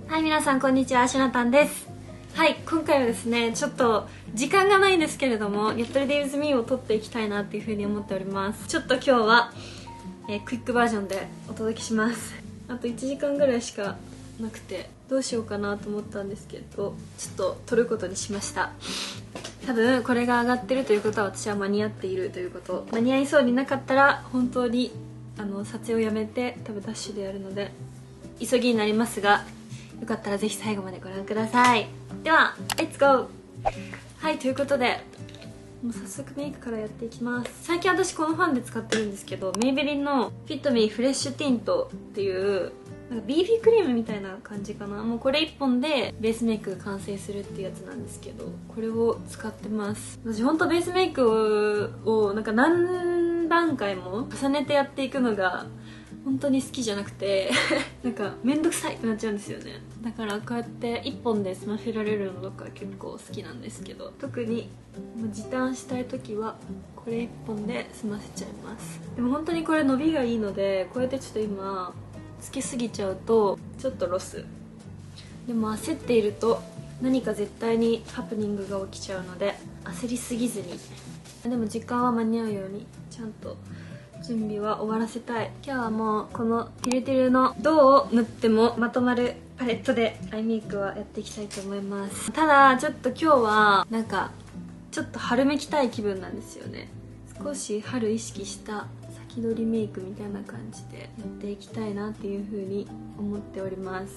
はい、皆さんこんにちは、しなたんです。はい、今回はですね、ちょっと時間がないんですけれども、やっとりで with me を撮っていきたいなっていうふうに思っております。ちょっと今日は、クイックバージョンでお届けします。あと1時間ぐらいしかなくて、どうしようかなと思ったんですけど、ちょっと撮ることにしました。多分これが上がってるということは私は間に合っているということ。間に合いそうになかったら本当に撮影をやめて多分ダッシュでやるので急ぎになりますが、よかったらぜひ最後までご覧ください。ではレッツゴー。はい、ということでもう早速メイクからやっていきます。最近私このファンで使ってるんですけど、メイベリンのフィットミーフレッシュティントっていうなんか BB クリームみたいな感じかな。もうこれ1本でベースメイクが完成するっていうやつなんですけど、これを使ってます。私ほんとベースメイクをなんか何段階も重ねてやっていくのが本当に好きじゃなくてなんかめんどくさいってなっちゃうんですよね。だからこうやって1本で済ませられるのとか結構好きなんですけど、特に時短したい時はこれ1本で済ませちゃいます。でも本当にこれ伸びがいいので、こうやってちょっと今つけすぎちゃうとちょっとロス。でも焦っていると何か絶対にハプニングが起きちゃうので焦りすぎずに、でも時間は間に合うようにちゃんと準備は終わらせたい。今日はもうこのティルティルのどう塗ってもまとまるパレットでアイメイクはやっていきたいと思います。ただちょっと今日はなんかちょっと春めきたい気分なんですよね。少し春意識した先取りメイクみたいな感じでやっていきたいなっていう風に思っております。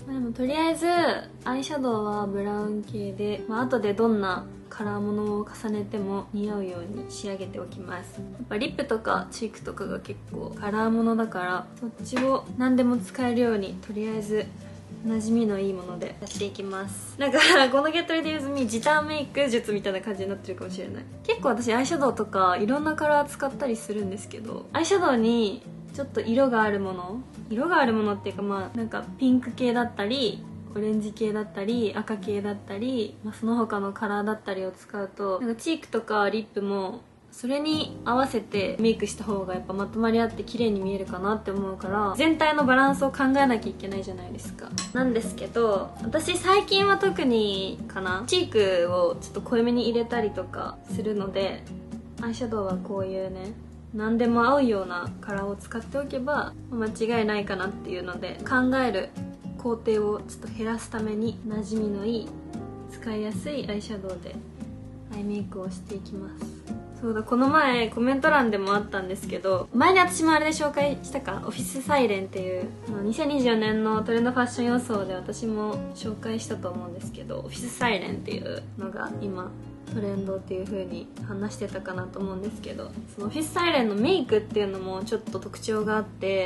でもとりあえずアイシャドウはブラウン系で、後でどんなカラーものを重ねても似合うように仕上げておきます。やっぱリップとかチークとかが結構カラーものだから、そっちを何でも使えるようにとりあえず馴染みのいいものでやっていきます。なんかこのゲットレディーズミ時短メイク術みたいな感じになってるかもしれない。結構私アイシャドウとかいろんなカラー使ったりするんですけど、アイシャドウにちょっと色があるものっていうか、なんかピンク系だったりオレンジ系だったり赤系だったり、その他のカラーだったりを使うと、なんかチークとかリップもそれに合わせてメイクした方がやっぱまとまりあって綺麗に見えるかなって思うから、全体のバランスを考えなきゃいけないじゃないですか。なんですけど私最近は特にかな、チークをちょっと濃いめに入れたりとかするので、アイシャドウはこういうね何でも合うようなカラーを使っておけば間違いないかなっていうので、考える工程をちょっと減らすために馴染みのいい使いやすいアイシャドウでアイメイクをしていきます。そうだ、この前コメント欄でもあったんですけど、前に私もあれで紹介したか、オフィスサイレンっていう2024年のトレンドファッション予想で私も紹介したと思うんですけど、オフィスサイレンっていうのが今トレンドっていう風に話してたかなと思うんですけど、そのオフィスサイレンのメイクっていうのもちょっと特徴があって、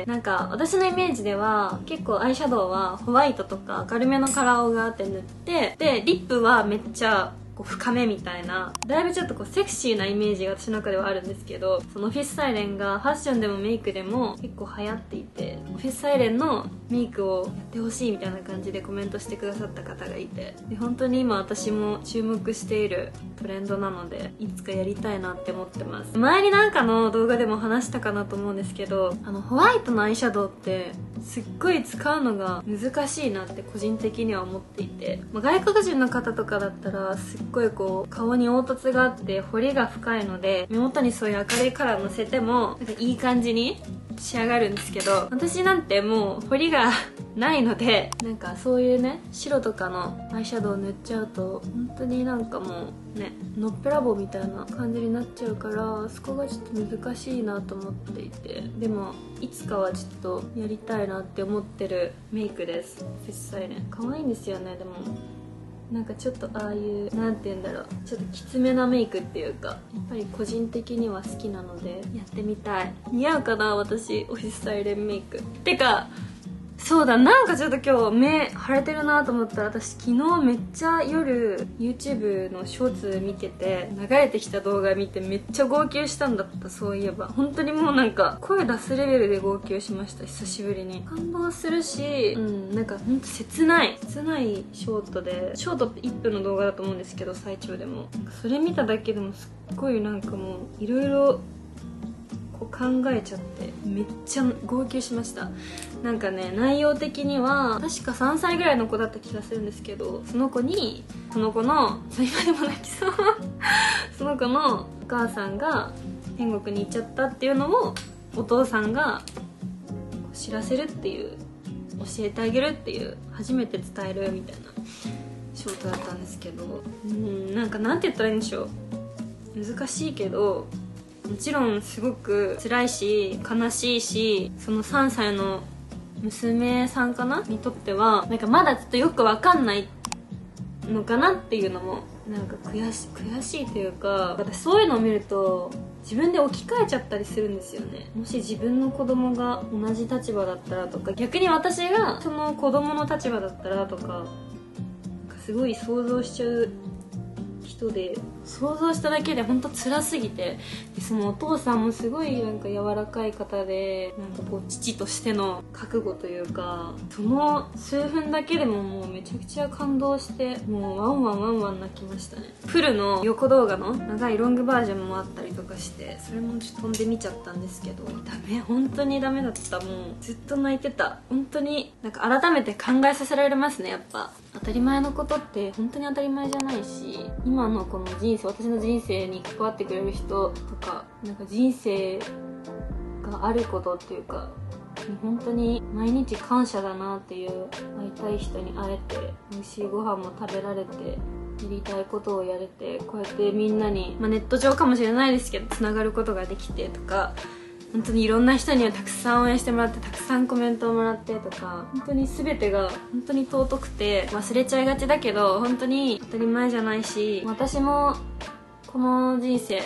なんか私のイメージでは結構アイシャドウはホワイトとか明るめのカラーをガーって塗って、でリップはめっちゃこう深めみたいな、だいぶちょっとこうセクシーなイメージが私の中ではあるんですけど、そのオフィスサイレンがファッションでもメイクでも結構流行っていて、オフィスサイレンのメイクをやってほしいみたいな感じでコメントしてくださった方がいて、で本当に今私も注目しているトレンドなので、いつかやりたいなって思ってます。前になんかの動画でも話したかなと思うんですけど、ホワイトのアイシャドウってすっごい使うのが難しいなって個人的には思っていて、外国人の方とかだったらすっごいこう顔に凹凸があって彫りが深いので、目元にそういう明るいカラーのせてもなんかいい感じに仕上がるんですけど、私なんてもう彫りがないので、なんかそういうね白とかのアイシャドウ塗っちゃうと本当になんかもうねのっぺらぼうみたいな感じになっちゃうから、そこがちょっと難しいなと思っていて、でもいつかはちょっとやりたいなって思ってるメイクです。フェスサイレン可愛いんですよね。でもなんかちょっとああいうなんて言うんだろう、ちょっときつめなメイクっていうか、やっぱり個人的には好きなのでやってみたい。似合うかな私オフィスサイレンメイク。てかそうだ、なんかちょっと今日目腫れてるなと思ったら、私昨日めっちゃ夜 YouTube のショーツ見てて流れてきた動画見てめっちゃ号泣したんだった。そういえば本当にもうなんか声出すレベルで号泣しました。久しぶりに感動するし、なんかほんと切ないショートで、ショート1分の動画だと思うんですけど、最長でもそれ見ただけでもすっごいなんかもういろいろ考えちゃってめっちゃ号泣しました。なんかね、内容的には確か3歳ぐらいの子だった気がするんですけど、その子の今でも泣きそうその子のお母さんが天国に行っちゃったっていうのをお父さんが知らせるっていう、教えてあげるっていう、初めて伝えるみたいな仕事だったんですけど、なんかなんて言ったらいいんでしょう、難しいけど、もちろんすごく辛いし悲しいし、その3歳の娘さんかなにとってはなんかまだちょっとよくわかんないのかなっていうのもなんか悔しいというか、私そういうのを見ると自分で置き換えちゃったりするんですよね。もし自分の子供が同じ立場だったらとか、逆に私がその子供の立場だったらとか、すごい想像しちゃう人で、想像しただけで本当辛すぎて、でそのお父さんもすごいなんか柔らかい方で、なんかこう父としての覚悟というか、その数分だけでももうめちゃくちゃ感動して、もうワンワンワンワン泣きましたね。フルの横動画の長いロングバージョンもあったりとかして、それもちょっと飛んで見ちゃったんですけど、本当にダメだった。もうずっと泣いてた。本当になんか改めて考えさせられますね。やっぱ当たり前のことって本当に当たり前じゃないし、今のこの私の人生に関わってくれる人とか、なんか人生があることっていうか、本当に毎日感謝だなっていう、会いたい人に会えて、美味しいご飯も食べられて、やりたいことをやれて、こうやってみんなに、ネット上かもしれないですけどつながることができてとか、本当にいろんな人にはたくさん応援してもらって、たくさんコメントをもらってとか、本当に全てが本当に尊くて忘れちゃいがちだけど、本当に当たり前じゃないし、私もこの人生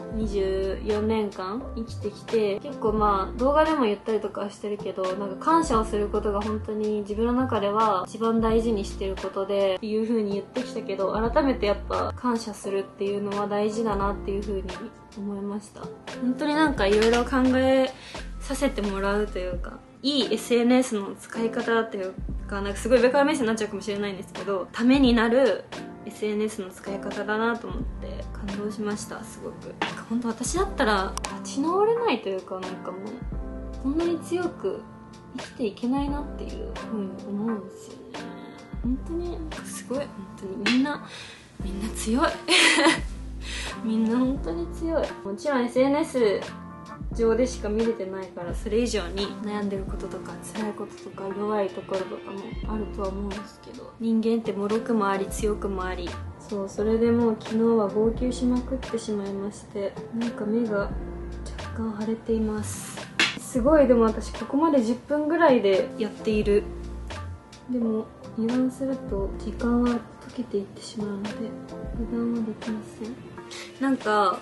24年間生きてきて、結構動画でも言ったりとかしてるけど、なんか感謝をすることが本当に自分の中では一番大事にしてることでっていう風に言ってきたけど、改めてやっぱ感謝するっていうのは大事だなっていう風に思いました。本当になんかいろいろ考えさせてもらうというか、いい SNS の使い方っていうか、なんかすごい上から目線になっちゃうかもしれないんですけど、ためになる SNS の使い方だなと思って感動しました。すごく本当私だったら立ち直れないというか、なんかもうこんなに強く生きていけないなっていう風に思うんですよね。本当にすごい、本当にみんな強いみんな本当に強い。もちろん SNS 上でしか見れてないから、それ以上に悩んでることとか辛いこととか弱いところとかもあるとは思うんですけど、人間って脆くもあり強くもあり、それでもう昨日は号泣しまくってしまいまして、なんか目が若干腫れています。すごい。でも私ここまで10分ぐらいでやっている。でも油断すると時間は溶けていってしまうので油断はできません。なんか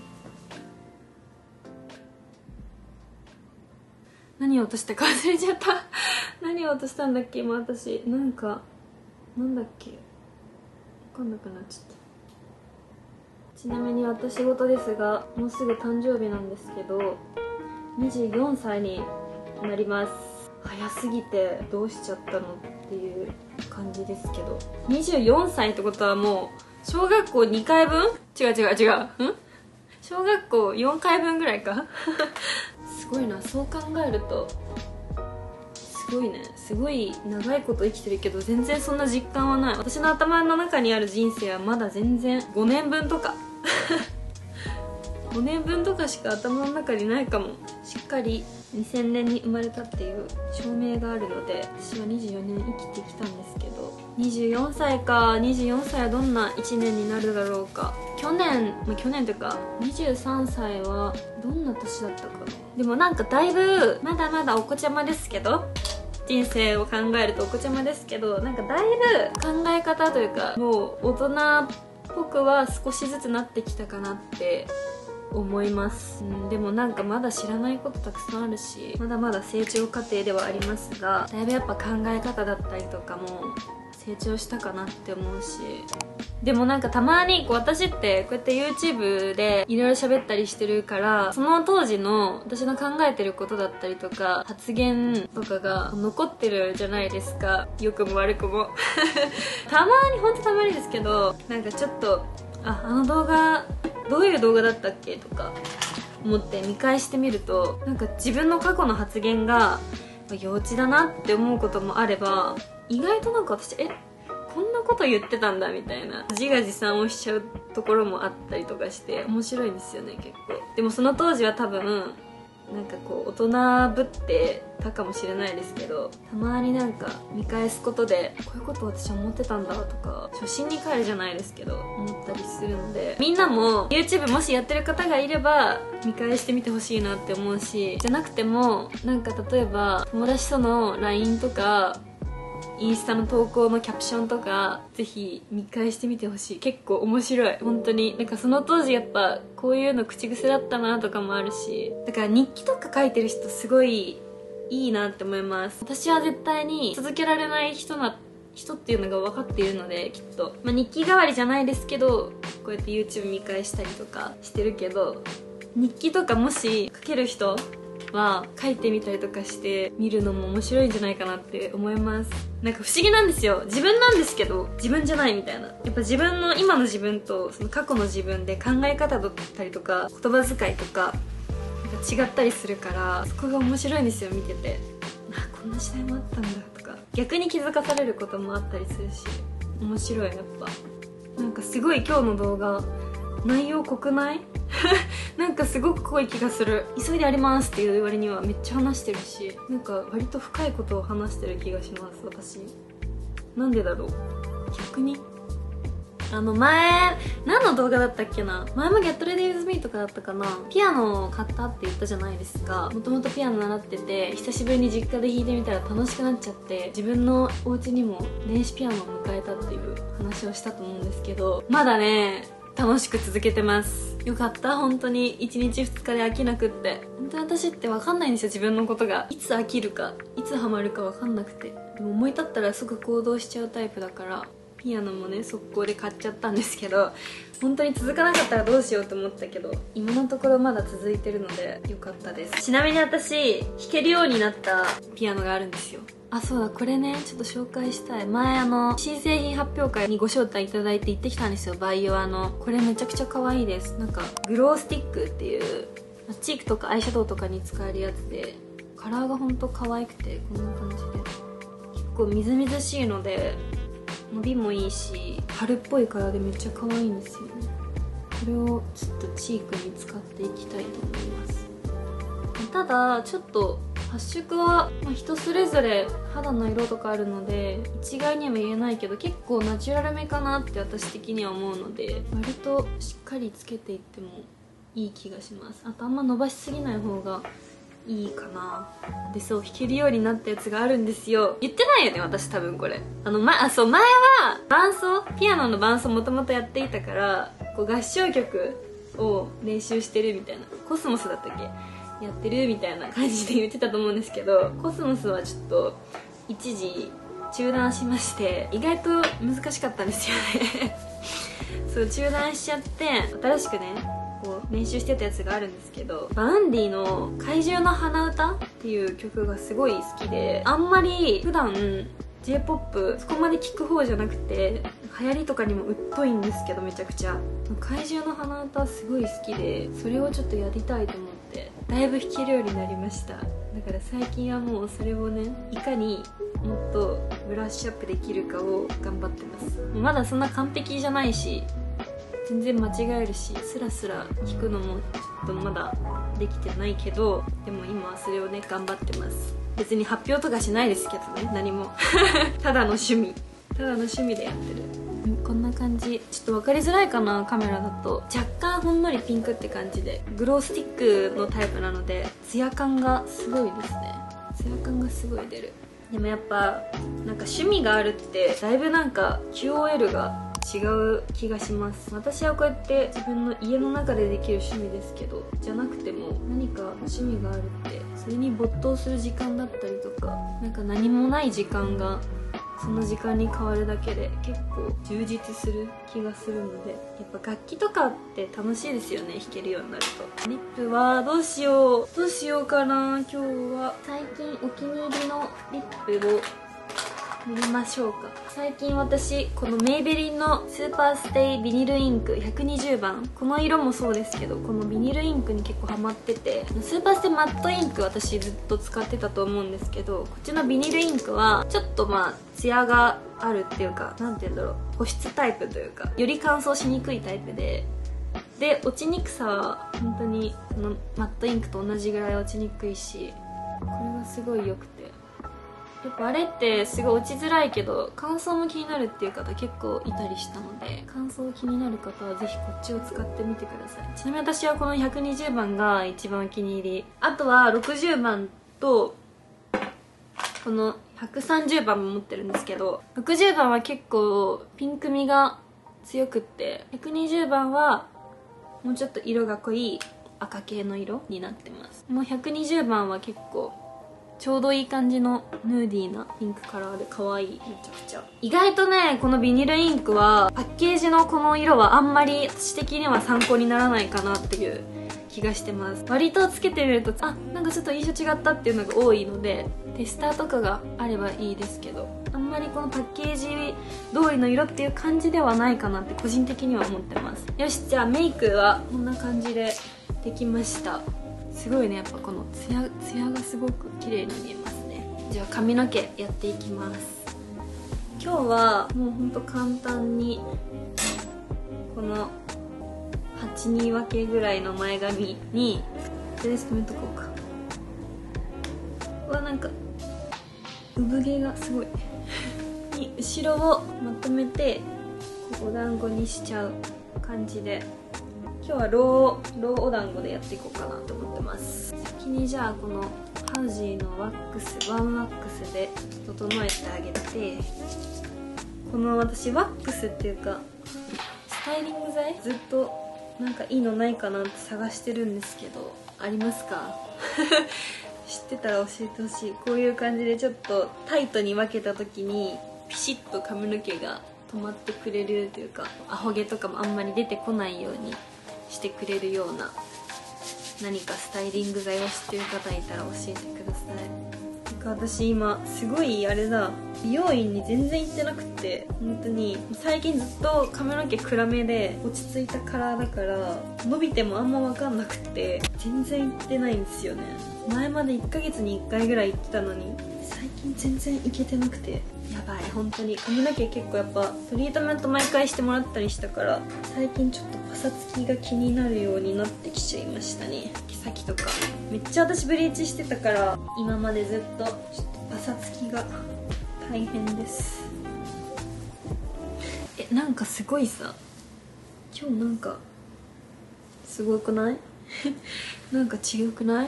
何を落としたか忘れちゃった何を落としたんだっけ今私。なんだっけ、分かんなくなっちゃった。ちなみに私事ですが、もうすぐ誕生日なんですけど、24歳になります。早すぎてどうしちゃったのっていう感じですけど、24歳ってことはもう小学校2回分違う小学校4回分ぐらいかすごいな、そう考えるとすごいね。すごい長いこと生きてるけど全然そんな実感はない。私の頭の中にある人生はまだ全然5年分とか5年分とかしか頭の中にないかも。しっかり2000年に生まれたっていう証明があるので、私は24年生きてきたんですけど、24歳か。24歳はどんな1年になるだろうか。去年というか23歳はどんな年だったかな。でもなんかだいぶまだまだお子ちゃまですけど、人生を考えるとお子ちゃまですけど、なんかだいぶ考え方というかもう大人っぽくは少しずつなってきたかなって思います。でもなんかまだ知らないことたくさんあるし、まだまだ成長過程ではありますが、だいぶやっぱ考え方だったりとかも成長したかなって思うし、でもなんかたまに私ってこうやって YouTube でいろいろ喋ったりしてるから、その当時の私の考えてることだったりとか発言とかが残ってるじゃないですか、良くも悪くもたまに、ほんとたまにですけど、なんかちょっとあの動画どういう動画だったっけとか、 思って見返してみると、なんか自分の過去の発言が幼稚だなって思うこともあれば、意外となんか私こんなこと言ってたんだみたいな自画自賛をしちゃうところもあったりとかして面白いんですよね、結構。でもその当時は多分なんかこう大人ぶってたかもしれないですけど、たまになんか見返すことでこういうこと私は思ってたんだとか、初心に帰るじゃないですけど思ったりするので、みんなも YouTube もしやってる方がいれば見返してみてほしいなって思うし、じゃなくてもなんか例えば友達との LINE とかインスタの投稿のキャプションとかぜひ見返してみてほしい。結構面白い、本当に。なんかその当時やっぱこういうの口癖だったなとかもあるし、だから日記とか書いてる人すごいいいなって思います。私は絶対に続けられない人っていうのが分かっているので、きっと、日記代わりじゃないですけどこうやって YouTube 見返したりとかしてるけど、日記とかもし書ける人は書いてみたりとかして見るのも面白いんじゃないかなって思います。なんか不思議なんですよ、自分なんですけど自分じゃないみたいな。やっぱ自分の今の自分とその過去の自分で考え方だったりとか言葉遣いとか違ったりするから、そこが面白いんですよ、見てて。こんな時代もあったんだとか、逆に気づかされることもあったりするし面白い。やっぱなんかすごい今日の動画内容濃くない？なんかすごく濃い気がする。急いでありますっていう割にはめっちゃ話してるし、なんか割と深いことを話してる気がします、私。なんでだろう、逆に。前何の動画だったっけな、前も Get Ready With Me とかだったかな、ピアノを買ったって言ったじゃないですか。もともとピアノ習ってて、久しぶりに実家で弾いてみたら楽しくなっちゃって、自分のお家にも電子ピアノを迎えたっていう話をしたと思うんですけど、まだね楽しく続けてます。よかった、本当に1日2日で飽きなくって。本当に私って分かんないんですよ、自分のことがいつ飽きるかいつハマるか分かんなくて。でも思い立ったらすぐ行動しちゃうタイプだから、ピアノもね速攻で買っちゃったんですけど、本当に続かなかったらどうしようと思ったけど、今のところまだ続いてるのでよかったです。ちなみに私弾けるようになったピアノがあるんですよ。あ、そうだ、これねちょっと紹介したい。前新製品発表会にご招待いただいて行ってきたんですよ、バイオこれめちゃくちゃ可愛いです。なんかグロースティックっていうチークとかアイシャドウとかに使えるやつで、カラーがほんと可愛くて、こんな感じで結構みずみずしいので伸びもいいし、春っぽいカラーでめっちゃ可愛いんですよね。これをちょっとチークに使っていきたいと思います。ただちょっと発色は、人それぞれ肌の色とかあるので一概には言えないけど、結構ナチュラルめかなって私的には思うので、割としっかりつけていってもいい気がします。あとあんま伸ばしすぎない方がいいかな。で、そう弾けるようになったやつがあるんですよ。言ってないよね私、多分これそう、前は伴奏、ピアノの伴奏もともとやっていたから、こう合唱曲を練習してるみたいな、コスモスだったっけ、やってるみたいな感じで言ってたと思うんですけど、コスモスはちょっと一時中断しまして、意外と難しかったんですよね。そう、中断しちゃって、新しくねこう練習してたやつがあるんですけど、バウンディの怪獣の花歌っていう曲がすごい好きで、あんまり普段 J-POP そこまで聴く方じゃなくて、流行りとかにも疎いんですけど、めちゃくちゃ怪獣の花歌すごい好きで、それをちょっとやりたいと思ってだいぶ弾けるようになりました。だから最近はもうそれをね、いかにもっとブラッシュアップできるかを頑張ってます。まだそんな完璧じゃないし、全然間違えるし、スラスラ弾くのもちょっとまだできてないけど、でも今はそれをね頑張ってます。別に発表とかしないですけどね、何も。ただの趣味でやってる。こんな感じ。ちょっと分かりづらいかな、カメラだと。若干ほんのりピンクって感じで、グロースティックのタイプなのでツヤ感がすごいですね。ツヤ感がすごい出る。でもやっぱなんか趣味があるってだいぶなんか QOL が違う気がします。私はこうやって自分の家の中でできる趣味ですけど、じゃなくても何か趣味があるってそれに没頭する時間だったりとか、なんか何もない時間がその時間に変わるだけで結構充実する気がするので、やっぱ楽器とかって楽しいですよね、弾けるようになると。リップはどうしようかな。今日は最近お気に入りのリップを塗りましょうか。最近私このメイベリンのスーパーステイビニルインク120番、この色もそうですけどこのビニルインクに結構ハマってて、スーパーステイマットインク私ずっと使ってたと思うんですけど、こっちのビニルインクはちょっとツヤがあるっていうか、なんて言うんだろう、保湿タイプというかより乾燥しにくいタイプで落ちにくさは本当にこのマットインクと同じぐらい落ちにくいし、これがすごい良くて、やっぱあれってすごい落ちづらいけど乾燥も気になるっていう方結構いたりしたので、乾燥気になる方はぜひこっちを使ってみてください。ちなみに私はこの120番が一番お気に入り。あとは60番とこの130番も持ってるんですけど、60番は結構ピンク味が強くって、120番はもうちょっと色が濃い赤系の色になってます。もう120番は結構ちょうどいい感じのヌーディーなピンクカラーで可愛い。めちゃくちゃ意外とね、このビニルインクはパッケージのこの色はあんまり私的には参考にならないかなっていう気がしてます。割とつけてみるとなんかちょっと印象違ったっていうのが多いので、テスターとかがあればいいですけど、あんまりこのパッケージ通りの色っていう感じではないかなって個人的には思ってます。よし、じゃあメイクはこんな感じでできました。すごいね、やっぱこのツヤがすごく綺麗に見えますね。じゃあ髪の毛やっていきます。今日はもうほんと簡単にこの8人分けぐらいの前髪にベース止めとこうか。うわ、なんか産毛がすごいに後ろをまとめてお団子にしちゃう感じで、今日はローお団子でやっていこうかなと思ってます。先にじゃあこのハウジーのワンワックスで整えてあげて、この私ワックスっていうかスタイリング剤ずっとなんかいいのないかなって探してるんですけど、ありますか知ってたら教えてほしい。こういう感じでちょっとタイトに分けた時にピシッと髪の毛が止まってくれるというか、アホ毛とかもあんまり出てこないようにしてくれるような何かスタイリング剤を知ってる方いたら教えてください。なんか私今すごいあれだ、美容院に全然行ってなくて、本当に最近ずっと髪の毛暗めで落ち着いたカラーだから伸びてもあんま分かんなくて全然行ってないんですよね。前まで1ヶ月に1回ぐらい行ってたのに最近全然行けてなくて、やばい。本当に髪の毛結構やっぱトリートメント毎回してもらったりしたから、最近ちょっとパサつきが気になるようになってきちゃいましたね。毛先とかめっちゃ私ブリーチしてたから、今までずっとちょっとパサつきが大変です。なんかすごいさ、今日なんかすごくないなんか違くない？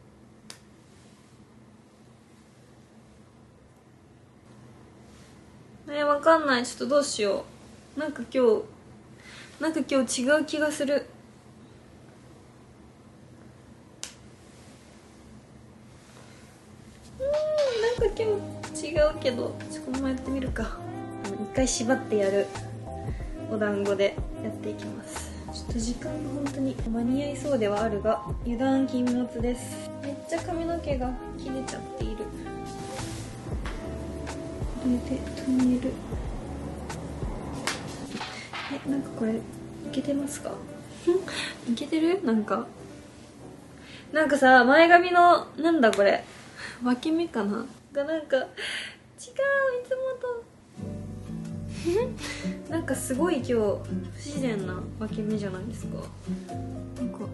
わかんない。ちょっとどうしよう。なんか今日違う気がする。なんか今日違うけど、このままやってみるか。一回縛ってやるお団子でやっていきます。ちょっと時間が本当に間に合いそうではあるが、油断禁物です。めっちゃ髪の毛が切れちゃっている。これで留める。なんかこれいけてますか？いけてる？なんかさ、前髪のなんだこれ分け目かながなんか違う、いつもとなんかすごい今日不自然な分け目じゃないですか。なんか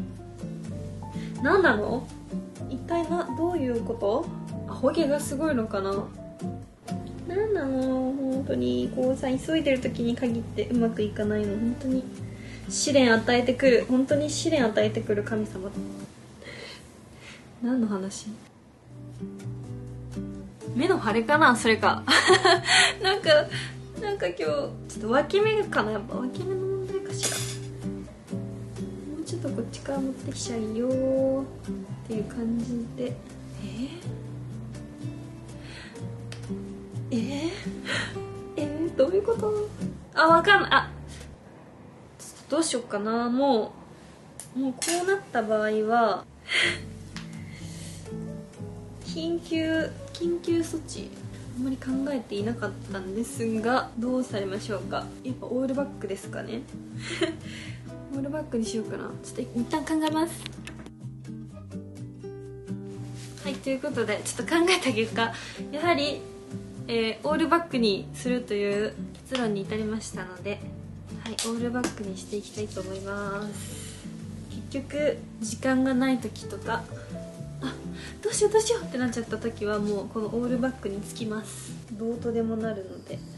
何なの？一体どういうこと？アホ毛がすごいのかな？なんなの？本当にこうさ、急いでる時に限ってうまくいかないの。本当に試練与えてくる。本当に試練与えてくる神様。何の話？目の腫れかな？それかなんか今日ちょっと脇目かな。やっぱ脇目の問題かしら。もうちょっとこっちから持ってきちゃいよーっていう感じで。どういうこと？わかんない。ちょっとどうしよっかな。もうこうなった場合は緊急措置あんまり考えていなかったんですが、どうされましょうか。やっぱオールバックですかね。オールバックにしようかな。ちょっと一旦考えます。はい、ということでちょっと考えた結果、やはり、オールバックにするという結論に至りましたので、はい、オールバックにしていきたいと思います。結局時間がない時とか、どうしようどうしようってなっちゃった時はもうこのオールバックにつきます。どうとでもなるので、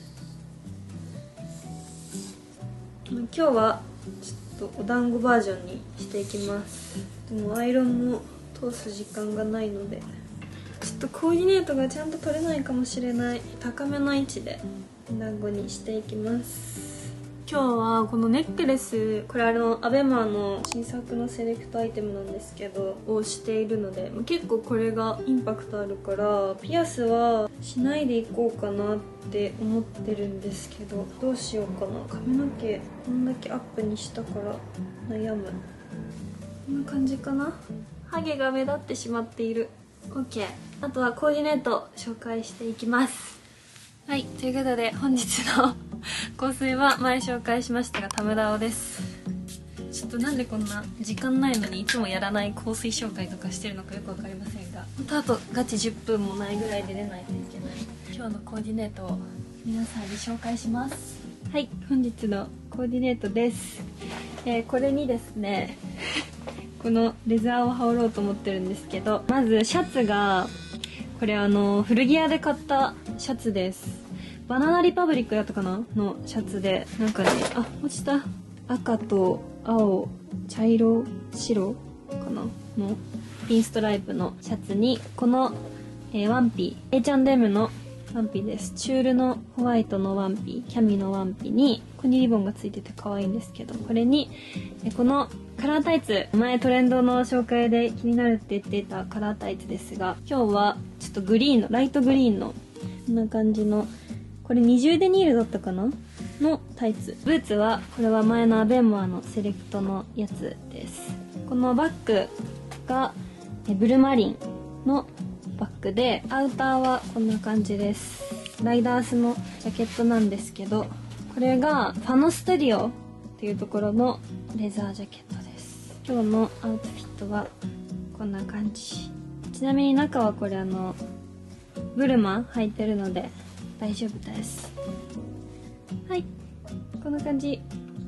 今日はちょっとお団子バージョンにしていきます。でもアイロンも通す時間がないので、ちょっとコーディネートがちゃんと取れないかもしれない。高めの位置でお団子にしていきます。今日はこのネックレス、これアベマの新作のセレクトアイテムなんですけどをしているので、結構これがインパクトあるから、ピアスはしないでいこうかなって思ってるんですけど、どうしようかな。髪の毛こんだけアップにしたから悩む。こんな感じかな。ハゲが目立ってしまっている。 OK。 あとはコーディネート紹介していきます。はい、ということで本日の香水は前紹介しましたがタムダオです。ちょっとなんでこんな時間ないのにいつもやらない香水紹介とかしてるのかよくわかりませんが、本当あとガチ10分もないぐらいで出ないといけない。今日のコーディネートを皆さんに紹介します。はい、本日のコーディネートです。これにですねこのレザーを羽織ろうと思ってるんですけど、まずシャツがこれ古着屋で買ったシャツです。バナナリパブリックだったかなのシャツで、なんかね、落ちた。赤と青、茶色、白かなのピンストライプのシャツに、この、ワンピ、H&M のワンピです。チュールのホワイトのワンピ、キャミのワンピに、ここにリボンがついてて可愛いんですけど、これに、このカラータイツ、前トレンドの紹介で気になるって言っていたカラータイツですが、今日はちょっとグリーンの、ライトグリーンの、こんな感じの、これ20デニールだったかなのタイツ。ブーツは、これは前のアベンモアのセレクトのやつです。このバッグが、ブルマリンのバッグで、アウターはこんな感じです。ライダースのジャケットなんですけど、これがファノスタディオっていうところのレザージャケットです。今日のアウトフィットはこんな感じ。ちなみに中はこれブルマ履いてるので大丈夫です。はい、こんな感じ。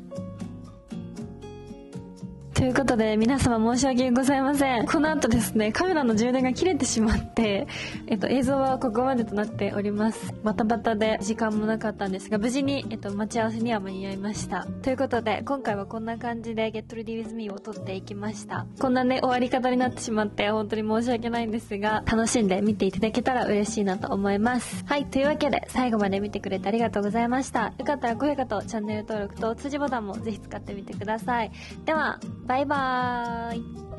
ということで皆様申し訳ございません。この後ですね、カメラの充電が切れてしまって、映像はここまでとなっております。バタバタで時間もなかったんですが、無事に、待ち合わせには間に合いました。ということで、今回はこんな感じで Get Ready With Me を撮っていきました。こんなね、終わり方になってしまって本当に申し訳ないんですが、楽しんで見ていただけたら嬉しいなと思います。はい、というわけで最後まで見てくれてありがとうございました。よかったら高評価とチャンネル登録と通知ボタンもぜひ使ってみてください。では、バイバーイ。